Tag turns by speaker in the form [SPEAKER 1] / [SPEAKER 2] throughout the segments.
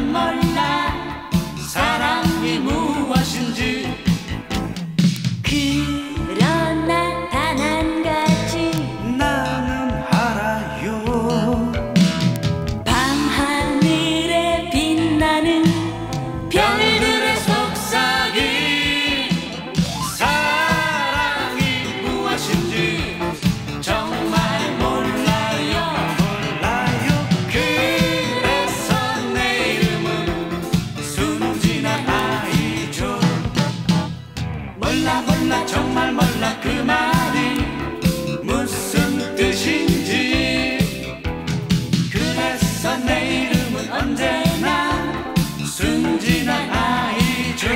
[SPEAKER 1] 난 몰라 사랑이 무엇인지.
[SPEAKER 2] 그러나 단 한 가지
[SPEAKER 1] 나는 알아요.
[SPEAKER 2] 밤하늘에 빛나는
[SPEAKER 1] 별들의 속삭임. 사랑이 무엇인지 정말 몰라요. 그래서 내 이름은 순진한 아이죠. 몰라 정말 몰라 그 말이 무슨 뜻인지. 그래서 내 이름은 언제나 순진한 아이죠.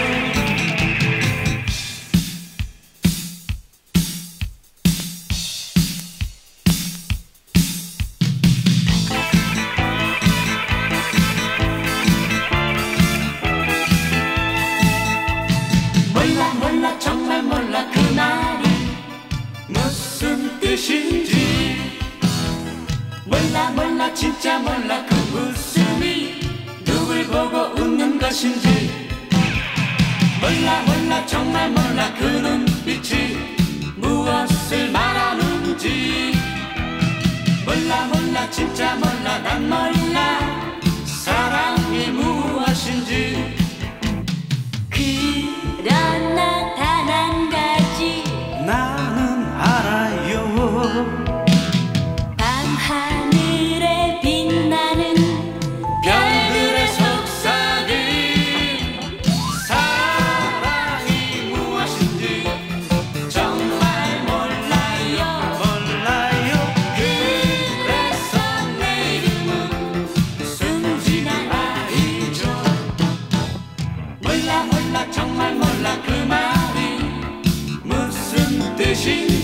[SPEAKER 1] 몰라 정말 몰라 그 말이 무슨 뜻인지. 몰라 진짜 몰라 그 웃음이 누굴 보고 웃는 것인지. 몰라 정말 몰라 그 눈빛이 무엇을 말하는지. 몰라 진짜 몰라 난 몰라 사랑이 무엇인지.
[SPEAKER 2] 그러나 단 한 가지
[SPEAKER 1] 나는 알아요.
[SPEAKER 2] 밤하늘에 빛나는
[SPEAKER 1] 별들의 속삭임. 사랑이 무엇인지 정말 몰라요. 그래서 내 이름은 순진한 아이죠. 몰라 정말 몰라 그 말이 무슨 뜻인지.